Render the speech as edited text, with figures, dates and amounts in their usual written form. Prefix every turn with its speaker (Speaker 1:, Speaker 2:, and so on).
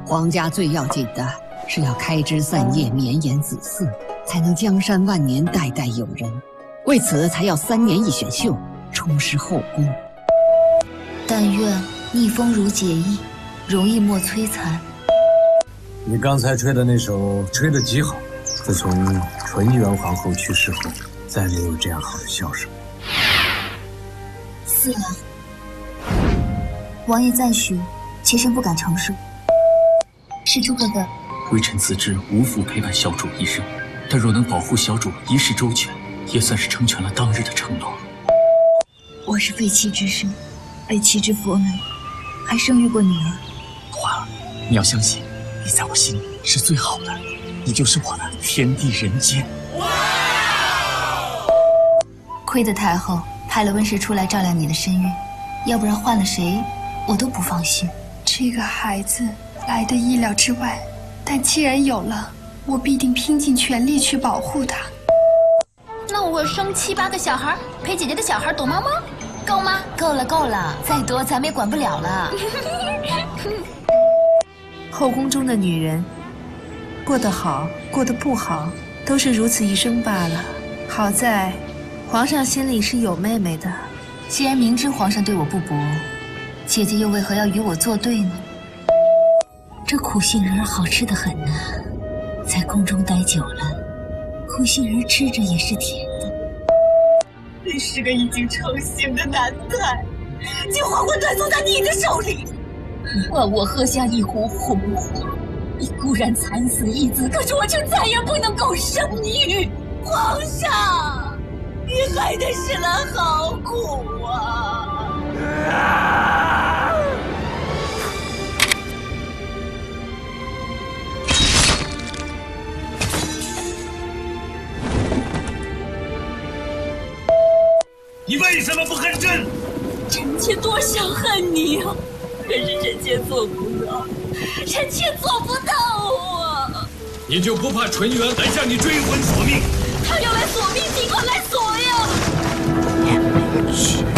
Speaker 1: 皇家最要紧的是要开枝散叶、绵延子嗣，才能江山万年、代代有人。为此，才要3年一选秀，充实后宫。
Speaker 2: 但愿逆风如解意，容易莫摧残。
Speaker 3: 你刚才吹的那首吹得极好。自从纯元皇后去世后，再没有这样好的笑声。
Speaker 2: 四郎，王爷赞许，妾身不敢承受。是诸哥哥，
Speaker 4: 微臣自知无福陪伴小主一生，但若能保护小主一世周全，也算是成全了当日的承诺。
Speaker 2: 我是废弃之身，被弃之佛门，还生育过女儿。
Speaker 4: 华儿，你要相信，你在我心里是最好的，你就是我的天地人间。
Speaker 2: 亏得太后派了温氏出来照料你的身孕，要不然换了谁，我都不放心。
Speaker 5: 这个孩子来的意料之外，但既然有了，我必定拼尽全力去保护他。
Speaker 6: 那我生7、8个小孩，陪姐姐的小孩躲猫猫，够吗？
Speaker 2: 够了够了，再多咱们也管不了了。
Speaker 7: 后宫中的女人，过得好，过得不好，都是如此一生罢了。好在，皇上心里是有妹妹的。
Speaker 2: 既然明知皇上对我不薄，姐姐又为何要与我作对呢？这苦杏仁好吃得很呐，在宫中待久了，苦杏仁吃着也是甜的。
Speaker 8: 你是个已经成型的男胎，竟活活断送在你的手里！你换我喝下一壶红花，你固然惨死一子，可是我却再也不能够生育。皇上，你害的是了好苦啊！
Speaker 9: 你为什么不恨朕？
Speaker 8: 臣妾多想恨你啊，可是臣妾做不到，臣妾做不到啊！
Speaker 9: 你就不怕纯元来向你追魂索命？
Speaker 8: 他要来索命，尽管来索呀！